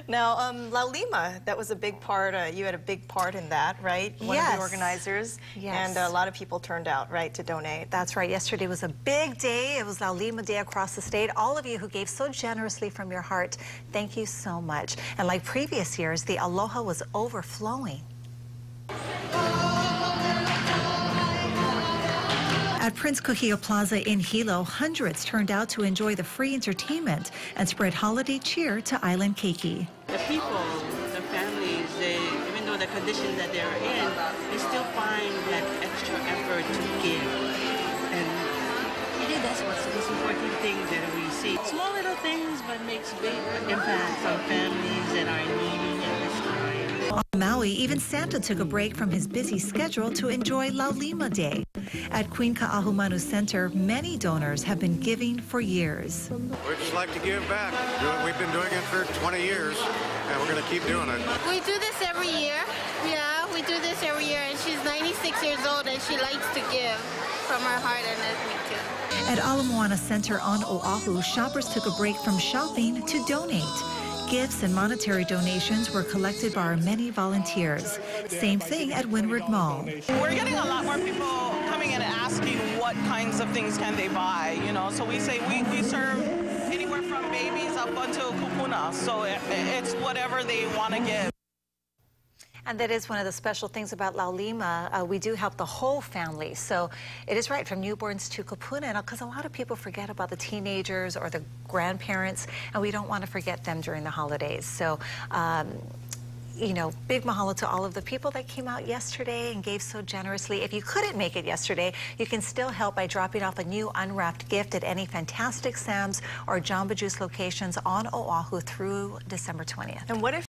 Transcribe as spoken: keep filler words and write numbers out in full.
Now, um, La Lima, that was a big part, uh, you had a big part in that, right? One Yes. of the organizers. Yes. And a lot of people turned out, right, to donate. That's right. Yesterday was a big day. It was La Lima Day across the state. All of you who gave so generously from your heart, thank you so much. And like previous years, the Aloha was overflowing. At Prince Kuhio Plaza in Hilo, hundreds turned out to enjoy the free entertainment and spread holiday cheer to Island Keiki. The people, the families, they, even though the condition that they're in, they still find that extra effort to give. And really that's what's the most important thing that we see. Small little things, but makes big impact on families that are needy at this time. On Maui, even Santa took a break from his busy schedule to enjoy La Lima Day. At Queen Ka'ahumanu Center, many donors have been giving for years. We just like to give back. We've been doing it for twenty years, and we're going to keep doing it. We do this every year. Yeah, we do this every year, and she's ninety-six years old, and she likes to give from her heart, and that's me too. At Ala Moana Center on Oahu, shoppers took a break from shopping to donate. Gifts and monetary donations were collected by our many volunteers. Same thing at Windward Mall. We're getting a lot more people coming in and asking what kinds of things can they buy, you know. So we say we, we serve anywhere from babies up until kupuna. So it, it's whatever they want to give. And that is one of the special things about La Lima. Uh, we do help the whole family. So it is right, from newborns to kupuna, because a lot of people forget about the teenagers or the grandparents, and we don't want to forget them during the holidays. So, um, you know, big mahalo to all of the people that came out yesterday and gave so generously. If you couldn't make it yesterday, you can still help by dropping off a new unwrapped gift at any Fantastic Sam's or Jamba Juice locations on Oahu through December twentieth. And what if